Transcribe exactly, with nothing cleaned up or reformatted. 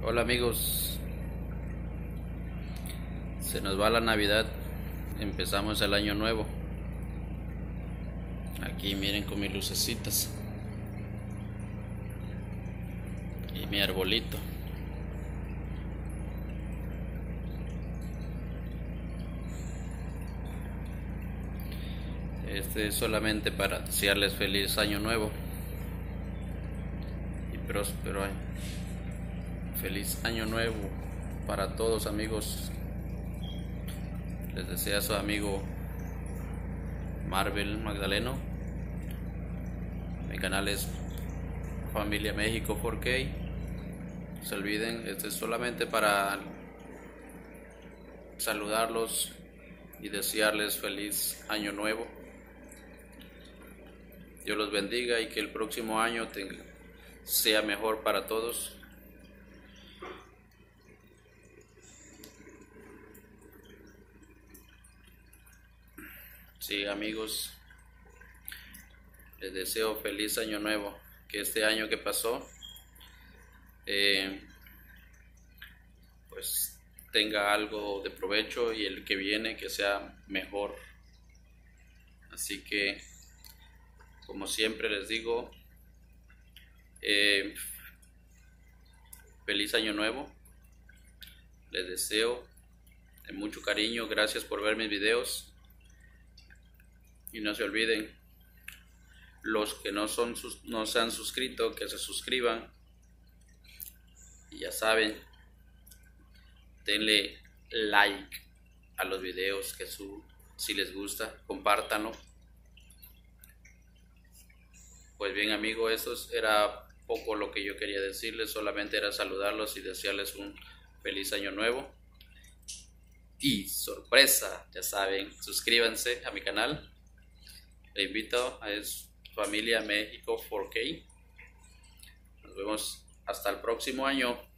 Hola amigos, se nos va la Navidad, empezamos el año nuevo. Aquí miren con mis lucecitas y mi arbolito. Este es solamente para desearles feliz año nuevo y próspero año. Feliz año nuevo para todos amigos. Les desea su amigo Marvel Magdaleno. Mi canal es Familia México cuatro K. No se olviden, este es solamente para saludarlos y desearles feliz año nuevo. Dios los bendiga y que el próximo año te, sea mejor para todos. Sí, amigos, les deseo feliz año nuevo. Que este año que pasó eh, pues tenga algo de provecho y el que viene que sea mejor. Así que, como siempre les digo, eh, feliz año nuevo. Les deseo de mucho cariño. Gracias por ver mis videos. Y no se olviden, los que no, son, no se han suscrito, que se suscriban. Y ya saben, denle like a los videos que subo. Si les gusta, compártanlo. Pues bien amigos, eso era poco lo que yo quería decirles. Solamente era saludarlos y desearles un feliz año nuevo. Y sorpresa, ya saben, suscríbanse a mi canal. Le invito a es Familia México cuatro K. Nos vemos hasta el próximo año.